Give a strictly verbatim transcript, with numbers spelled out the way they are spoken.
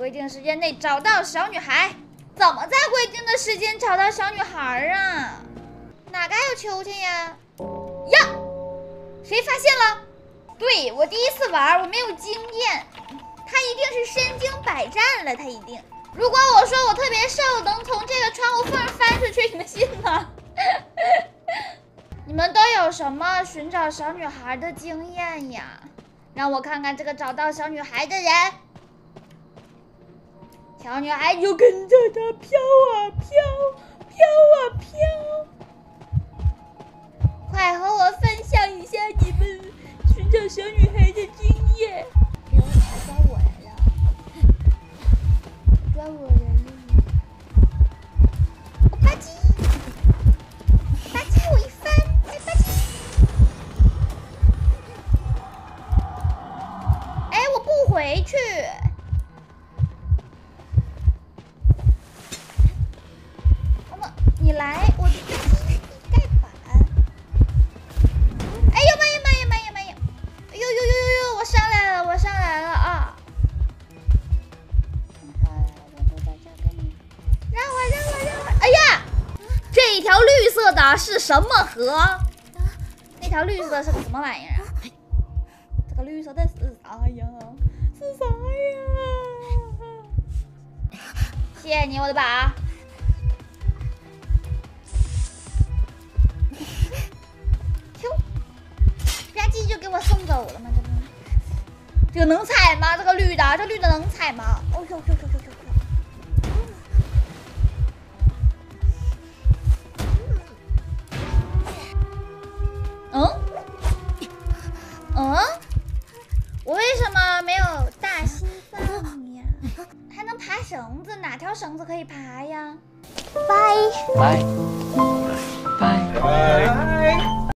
规定时间内找到小女孩。怎么在规定的时间找到小女孩啊？哪嘎有秋千呀？呀，谁发现了？对，我第一次玩，我没有经验。他一定是身经百战了，他一定。如果我说我特别瘦，能从这个窗户缝翻出去，你们信吗？你们都有什么寻找小女孩的经验呀？让我看看这个找到小女孩的人。小女孩就跟着他飘啊飘，飘啊飘。快和我分享一下你们寻找小女孩的经验。给我查抓我来了，抓我来了！我吧唧，吧唧我一翻，哎吧唧！哎，我不回去。妈妈，你来，我盖板。哎呦妈呀妈呀妈呀妈呀！哎呦呦呦呦呦！我上来了，我上来了啊！让我让我让我！哎呀，这一条绿色的是什么河？那条绿色的是个什么玩意儿啊？这个绿色的是啥呀？是啥呀？谢谢你，我的宝。咻，吧唧就给我送走了吗？这不，这个能踩吗？这个绿的，这绿的能踩吗？哦呦呦呦呦呦呦！嗯嗯，我为什么没有大心脏呀？还能爬绳子？哪条绳子可以爬呀？拜拜。